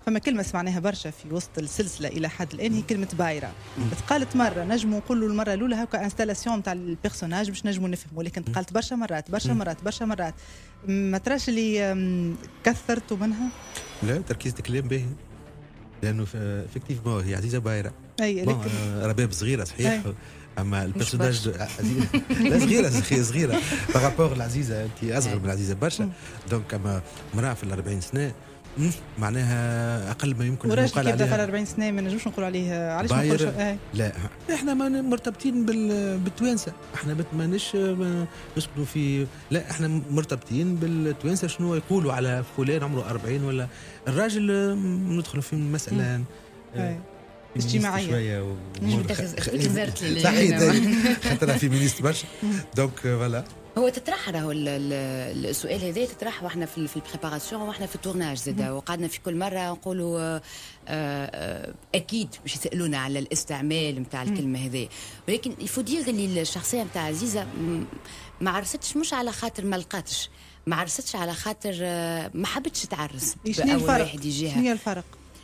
فما كلمة سمعناها برشا في وسط السلسلة إلى حد الآن هي كلمة بايرة. تقالت مرة نجموا نقولوا المرة الأولى هكا انستالاسيون نتاع البيرسوناج باش نجموا نفهموا، لكن تقالت برشا مرات برشا مرات برشا مرات. ما تراش اللي كثرتوا منها؟ لا، تركيز الكلام باهي، لأنه افكتيفمون هي عزيزة بايرة. أي رباب صغيرة صحيح، اما البيرسوناج لا صغيره بارابور العزيزه، انت اصغر من العزيزه برشا. دونك اما امراه في 40 سنه معناها اقل ما يمكن ان يقال عليها. في 40 سنه ما نجموش نقولوا عليه علاش ما نقولوش لا، احنا ما مرتبطين بالتوانسه، احنا مانيش نسكنوا في، لا احنا مرتبطين بالتوانسه. شنو يقولوا على فلان عمره 40 ولا الراجل؟ ندخلوا في مساله اجتماعيه شويه زرت خاطرها فيمينيست برشا. دونك فوالا هو تطرح راهو السؤال هذا تطرح واحنا في البريباراسيون واحنا في التورناج زاده، وقعدنا في كل مره نقولوا اكيد باش يسالونا على الاستعمال نتاع الكلمه هذه، ولكن يفودير اللي الشخصيه نتاع عزيزه ما عرستش، مش على خاطر ما لقاتش، ما عرستش على خاطر ما حبتش تعرس. شنو هي الفرق؟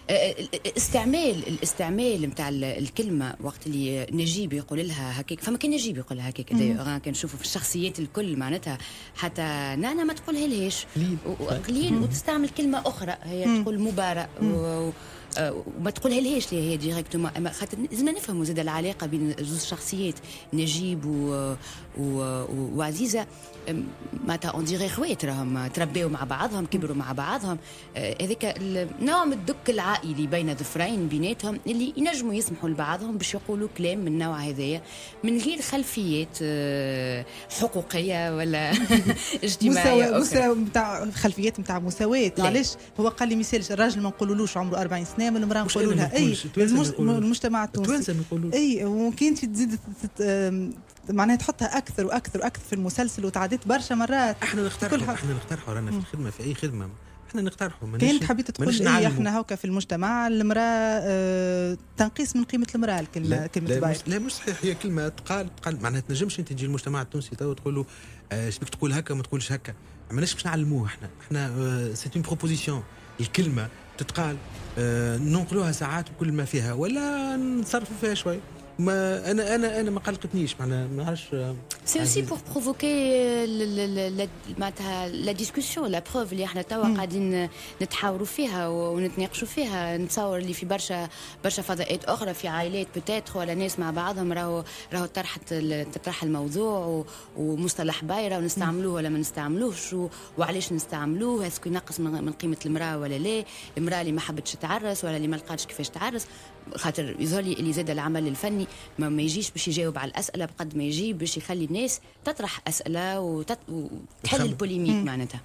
الاستعمال نتاع الكلمه وقت اللي نجيب يقول لها هكاك، فما كان نجيب يقول لها هكاك كان نشوفوا في الشخصيات الكل معناتها حتى نانا ما تقولها لهاش قليل وتستعمل كلمه اخرى هي تقول مباراه وما تقولها لهاش هي ديريكتومون، خاطر لازم نفهموا زاد العلاقه بين زوج شخصيات نجيب وعزيزه معناتها اون ديغي خوات، راهم تربيوا مع بعضهم كبروا مع بعضهم، هذاك النوع من الدك العائلي بين ظفرين بيناتهم اللي ينجموا يسمحوا لبعضهم باش يقولوا كلام من النوع هذايا من غير خلفيات حقوقيه ولا اجتماعيه مساواة نتاع خلفيات نتاع مساواة. علاش هو قال لي مثال الراجل ما نقولولوش عمره 40 سنه من المراه نقولوا لها اي المجتمع التونسي اي وكاين تزيد معناها تحطها اكثر واكثر واكثر في المسلسل وتعديت برشا مرات. احنا نقترحوا رانا في الخدمه في اي خدمه احنا نقترحوا. كانت حبيت تقول ايه احنا هكا في المجتمع المراه تنقيس من قيمه المراه الكلمه باير. لا مش صحيح، هي كلمه تقال معناها تنجمش انت تجي المجتمع التونسي تو تقول له ايش بك تقول هكا وما تقولش هكا، ماناش باش نعلموه احنا سي اون بروبوزيسيون. الكلمه تتقال ننقلوها ساعات وكل ما فيها ولا نتصرفوا فيها شوي. ما انا ما قلقتنيش، معناها ما نعرفش. سي اوسي بور بروفوكي معناتها لا ديسكوسيون لا بروف اللي احنا توا قاعدين نتحاوروا فيها ونتناقشوا فيها. نتصور اللي في برشا فضاءات اخرى في عائلات بتاتر ولا ناس مع بعضهم راهو تطرح الموضوع ومصطلح بايره ونستعملوه ولا ما نستعملوش وعلاش نستعملوه، اسكو ينقص من قيمه المراه ولا لا، المراه اللي ما حبتش تعرس ولا اللي ما لقاتش كيفاش تعرس. خاطر يظهر لي اللي زاد العمل الفني ما يجيش باش يجاوب على الاسئله بقد ما يجي باش يخلي الناس تطرح اسئله وتحل البوليميك معناتها.